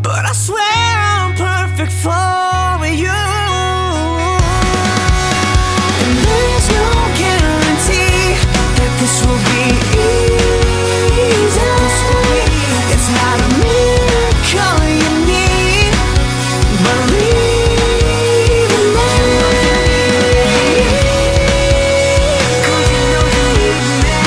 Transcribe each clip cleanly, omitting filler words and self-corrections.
but I swear I'm perfect for you. And there's no guarantee that this will be easy. It's not a miracle you need, believe in me. 'Cause you know you need me.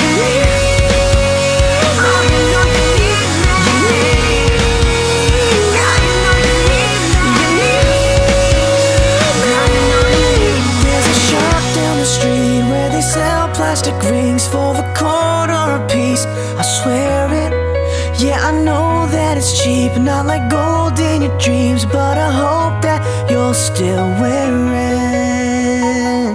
Oh, you know you need me. God, you know you need me. God, you know you need me. There's a shop down the street where they sell plastic rings for a quarter a piece. I swear it. Yeah, I know that it's cheap, not like gold in your dreams, but I hope that you'll still wear it.